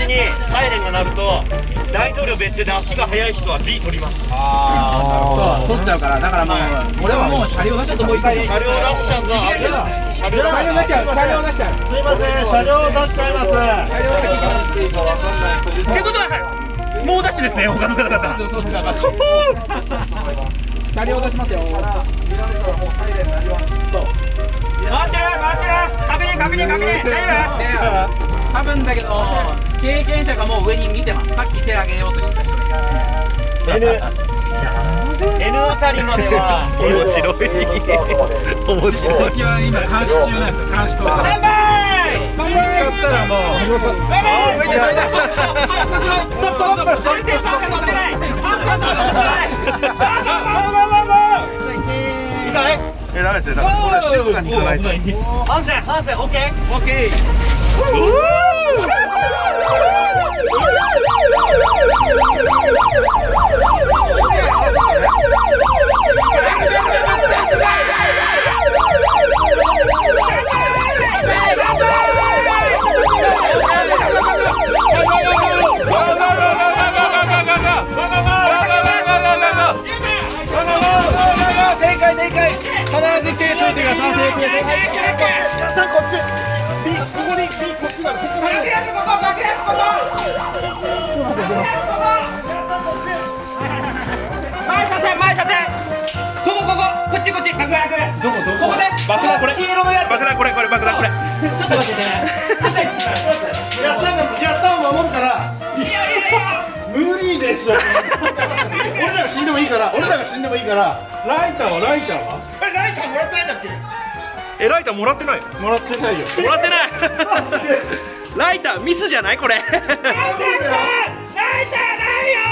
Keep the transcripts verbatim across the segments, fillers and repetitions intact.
にサイレンが鳴ると大統領別邸で足が速い人は B 取ります。 ああ、そう取っちゃうから。だからもう俺はもう車両出しちゃった。もう一回車両出しちゃうがあれですね。車両出しちゃう。 車両出しちゃう。 すいません、車両出しちゃいます。 車両先行きます。 ってことはもうダッシュですね、他の方々。 そうそうそう。車両出しますよ。そう。 回ってる回ってる。確認確認確認。大丈夫？ 多分だけど経験者がもう上に見てます。さっき手上げようとしてた人が。 N N あたりまでは面白い。面白い。 敵は今監視中なんですよ。監視塔。 乾杯。 見つかったらもう。 ああ、動いてる動いてる。ストップストップストップ。先生参加乗ってない。参加乗ってない。いいかい？ え、ダメですよ。これ静かに行かないと。 ハンセンハンセン、オッケーオッケー。 爆弾これ。黄色のやつ。爆弾これこれ爆弾これ。ちょっと待ってね。 やっさんがやっさんを守るから。いやいやいや。無理でしょ。俺らが死んでもいいから、俺らが死んでもいいから。ライターはライターは？え、ライターもらってないんだっけ？ え、ライターもらってない。 もらってないよ。 もらってない。ライターミスじゃないこれ。ライターライターないよ。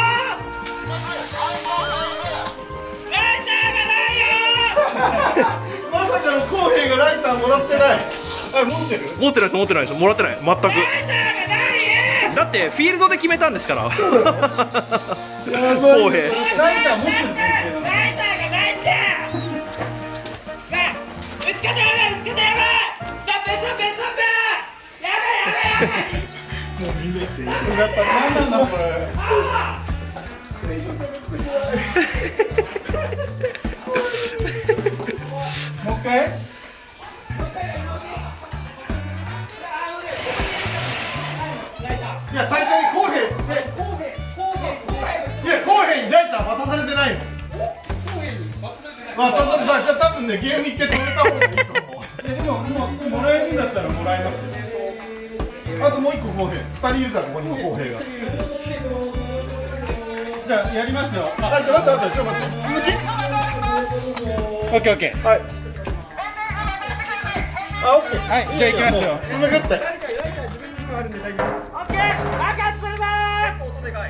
まさかの公平がライターもらってない。あれ持ってる？ 持ってないです持ってないですもらってない全く。だってフィールドで決めたんですから。公平。 ライター持ってる。ライターがないんだよ。 打ち方やばい打ち方やばい。ストップストップストップ。やばいやばいやばい。 もうみんな言っていい。やっぱ何なんだこれ。もう一回。いや最初に公平で公平公平いや公平にライター渡されてないの。渡されたじゃあ多分ねゲーム一回止めた方がいいと思う。でももうもらえるんだったらもらえますよ。あともう一個公平二人いるからここにも公平が。じゃあやりますよ。あ、ちょっと待って待ってちょっと待って続き。オッケーオッケーはい。あ、オッケーはいじゃあ行きますよ。続くって。オッケー爆発するぞー。音でかい。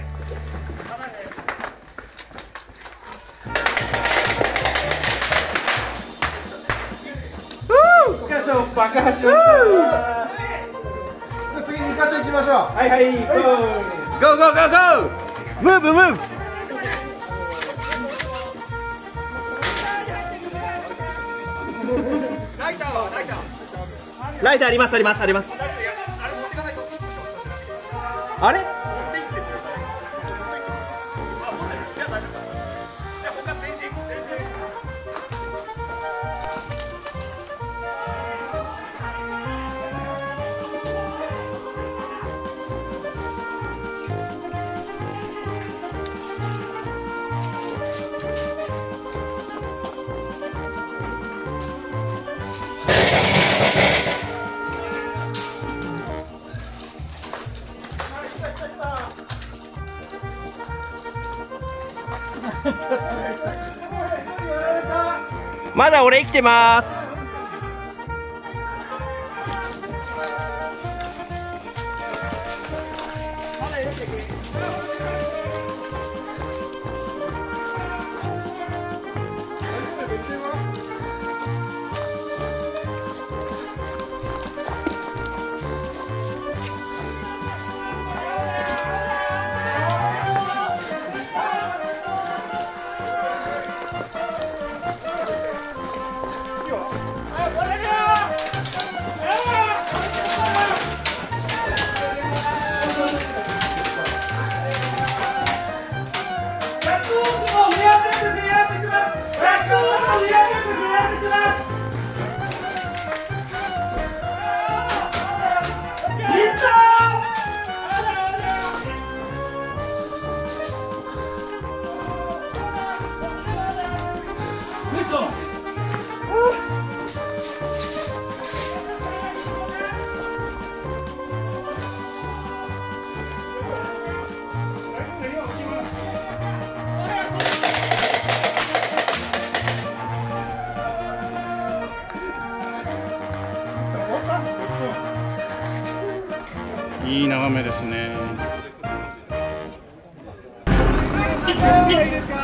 一箇所爆破しました。次に箇所行きましょう。はいはい。ゴーゴーゴーゴー。ムーブムーブ。 ライターはライター。ライターありますありますあります。あれ？まだ俺生きてます。 いい眺めですね。 いいですか。